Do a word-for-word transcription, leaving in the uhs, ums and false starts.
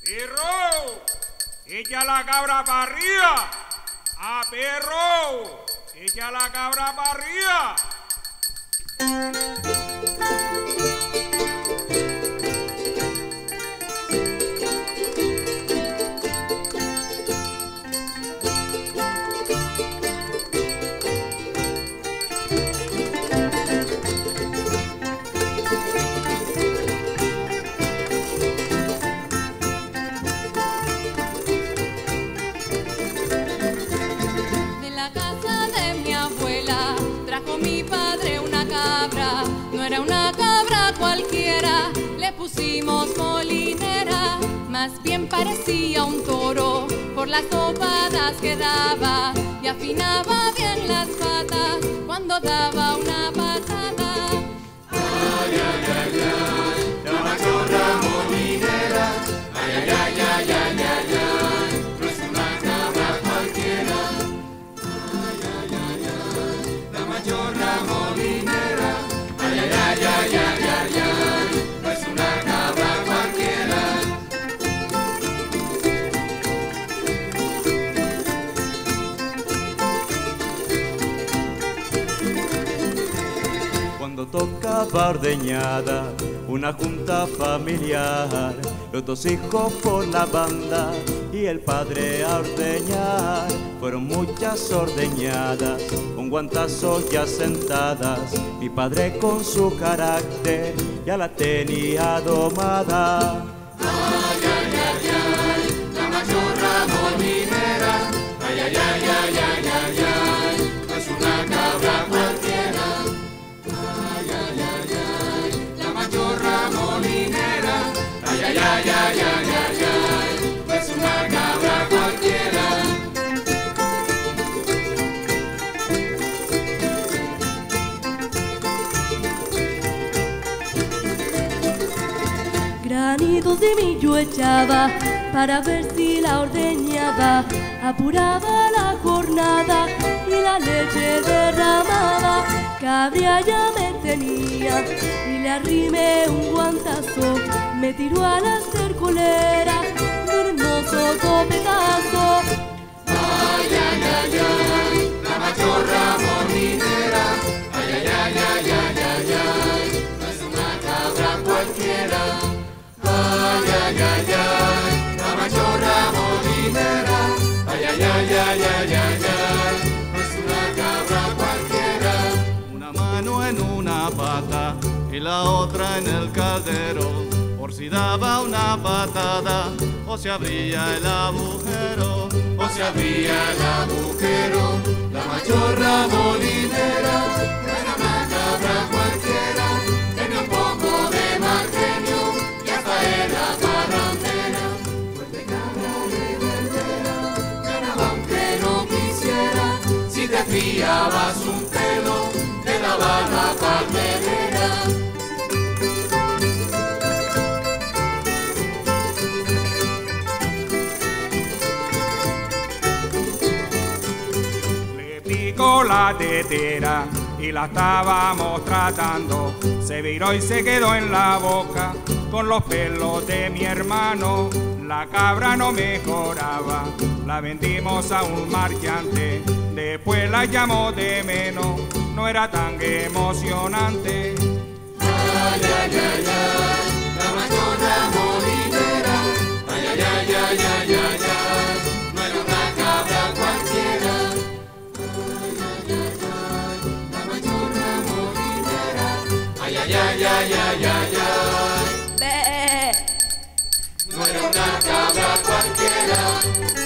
¡Perro! ¡Echa la cabra para arriba! ¡Ah, perro! ¡Echa la cabra para arriba! Mi padre una cabra, no era una cabra cualquiera, le pusimos molinera, más bien parecía un toro por las topadas que daba y afinaba bien las patas cuando daba una patada. Ay, ay, ay, ay, la machorra molinera, ay, ay, ay, ay, ay, ay, ay, no es una cabra cualquiera. Ay, ay, ay, ay, la machorra molinera, ay, ay, ay, ay, ay, ay, ay, no es una cabra cualquiera. Cuando tocaba ordeñada, una junta familiar, los dos hijos por la banda y el padre a ordeñar. Fueron muchas ordeñadas, un guantazo ya sentadas. Mi padre con su carácter ya la tenía domada. Ay, ay, ay, ay, la machorra molinera, ay, ay, ay, ay, ay, ay, ay, no es una cabra cualquiera. Ay, ay, ay, ay, la machorra molinera, ay, ay, ay, ay, ay, ay, ay, no es una cabra cualquiera. Granitos de millo echaba para ver si la ordeñaba, apuraba la jornada y la leche derramaba. Cabria ya me tenía y le arrimé un guantazo, me tiró a la cercolera de un hermoso copetazo. Ay, ay, ay, ay, la machorra molinera, ay, ay, ay, ay, ay, ay, ay, no es una cabra cualquiera. Ay, ay, ay, ay, la machorra molinera, ay, ay, ay, ay, ay, ay, ay, no es una cabra cualquiera. Una mano en una pata y la otra en el caldero, por si daba una patada o se abría el agujero. O se abría el agujero, la machorra molinera, no era una cabra cualquiera, tenía un poco de mal genio y hasta era parrandera. Fuerte cabra de verdera, ganaba aunque no quisiera, si te fiabas un pelo, te daba la palmerera. Con la tetera y la estábamos tratando, se viró y se quedó en la boca con los pelos de mi hermano. La cabra no mejoraba, la vendimos a un marchante, después la llamó de menos, no era tan emocionante. Ay, ay, ay, ay, la machorra molinera, ay, ay, ay, ay, ay, ay, ay, no era una cabra cualquiera. Ay, ay, ay, ay, ay, ay, ay, Be. no era una cabra cualquiera.